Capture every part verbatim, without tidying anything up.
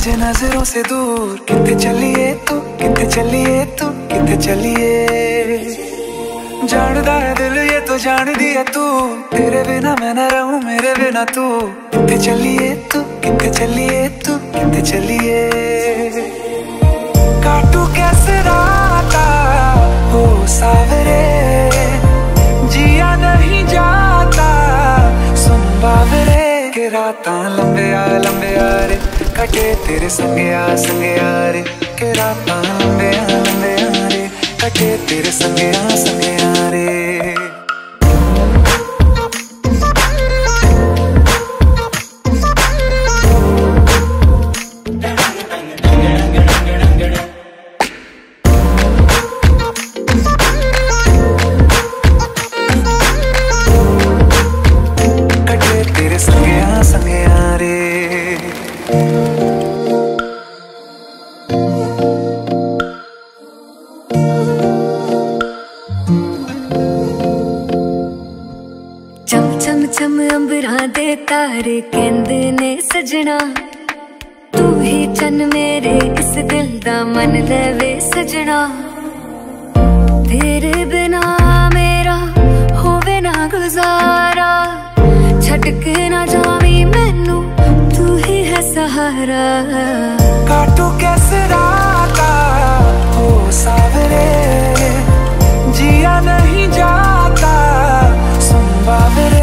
मुझे नजरों से दूर। किथे चलिए तू, किथे चलिए तू, किथे चलिए। जानदा है दिल ये तो जान दिया तू, तेरे बिना मैं न रहूं मेरे बिना तू। किथे चलिए तू, किथे चलिए तू, किथे चलिए। काटू कैसे राता हो सावरे, जिया नहीं जाता सुन बावरे। के रातां लंबे आ लंबे आ रे, कटे तेरे संगे आ संगे आ रे। के रातां लंबे आ लंबे आ रे, कटे तेरे संगे आ संगे आ रे। चम अंबरां दे तारे कहंदे ने सजना, तू ही चन मेरे इस दिल दा मन लेवे सजना। तेरे बिना मेरा होवे ना गुजारा, छड़ के ना जावी मैनू तू ही है सहारा। काटू कैसे राता हो सावरे, जिया नहीं जाता सुन बावरे।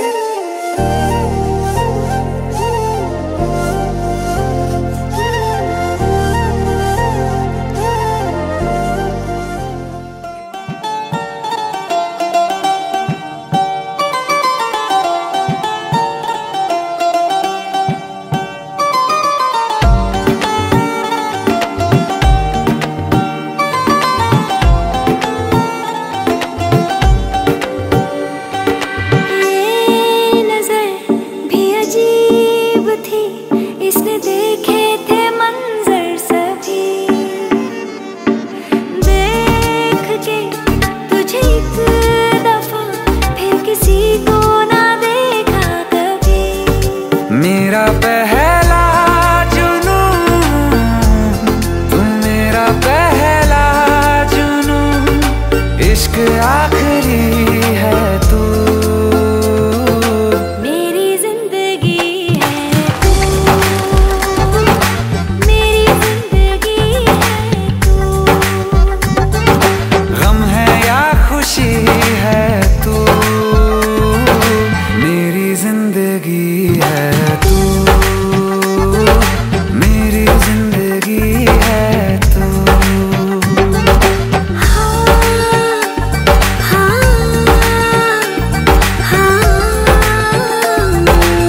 मेरा पहला जुनून तू, मेरा पहला जुनून, इश्क आखिरी है तू। मेरी जिंदगी है तू, मेरी जिंदगी है तू। गम है या खुशी है तू, मेरी जिंदगी है तू, मेरी जिंदगी है तू। हाँ, हाँ, हाँ।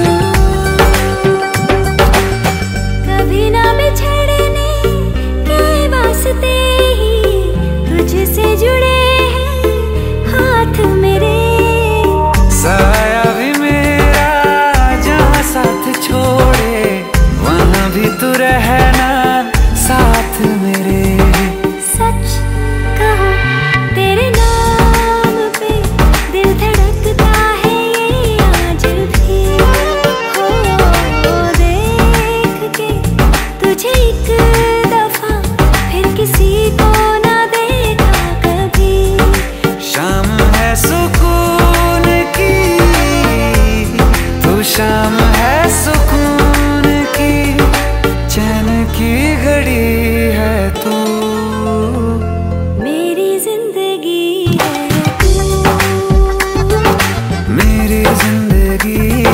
कभी ना बिछड़ने के वास्ते ही तुझसे जुड़े हैं हाथ मेरे। साया भी मेरा जहाँ साथ छोड़े, वहाँ भी तू रहना साथ मेरे। सच कहो तेरे नाम पे दिल धड़कता है ये आज भी। हो देख के तुझे एक दफा फिर किसी को ना देखा कभी। शाम है सुकून की, तू शाम है सुकून की, चैन की घड़ी है तू। मेरी जिंदगी है तू, मेरी जिंदगी